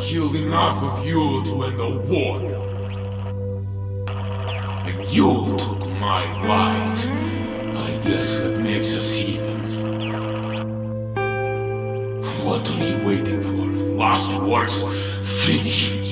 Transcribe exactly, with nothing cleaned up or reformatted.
killed enough of you to end the war. And you took my light. I guess that makes us even. What are you waiting for? Last words? Finish it.